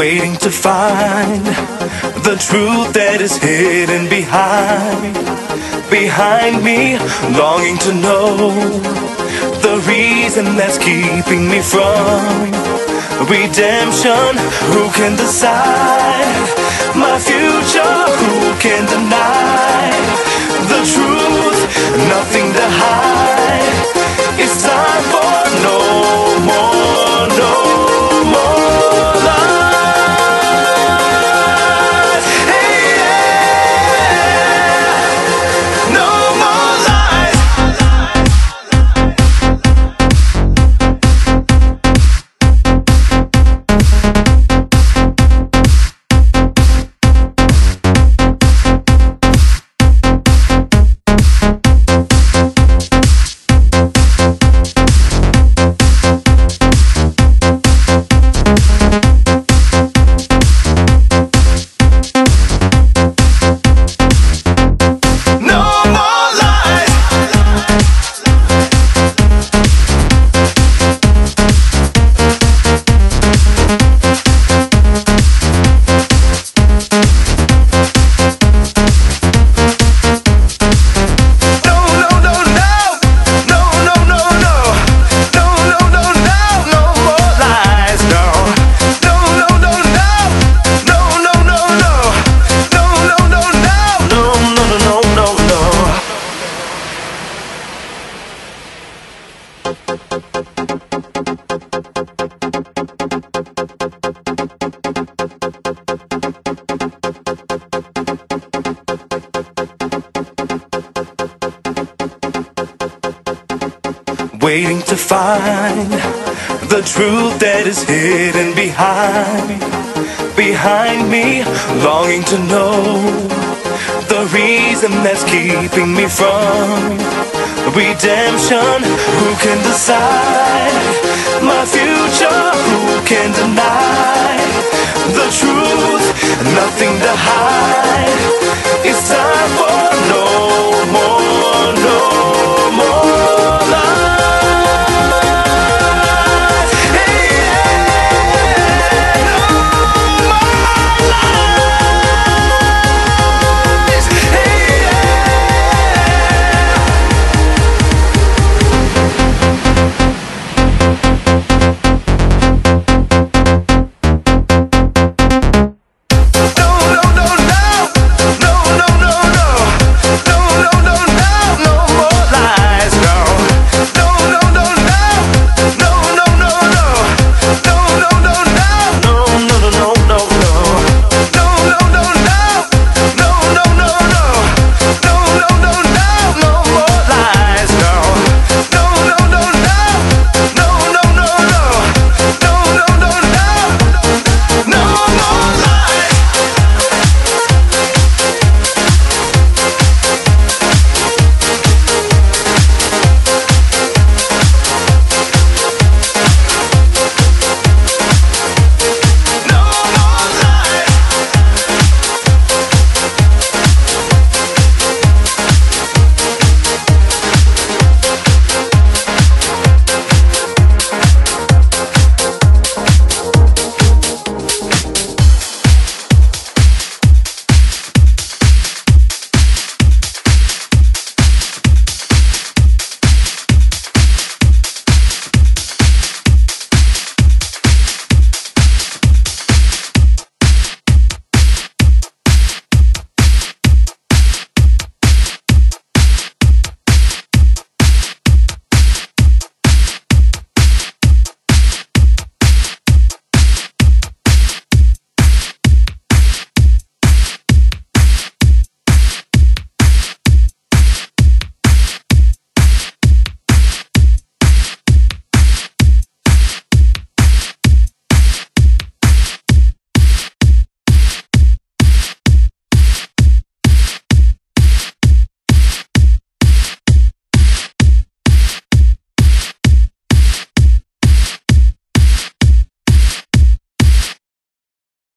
waiting to find the truth that is hidden behind me, longing to know the reason that's keeping me from redemption. Who can decide my future? Who can deny the truth? Nothing to hide. It's time for no more, no more lies. Hey, yeah. No more lies. Waiting to find the truth that is hidden behind me, longing to know the reason that's keeping me from redemption. Who can decide my future? Who can deny the truth? Nothing to hide. It's time for no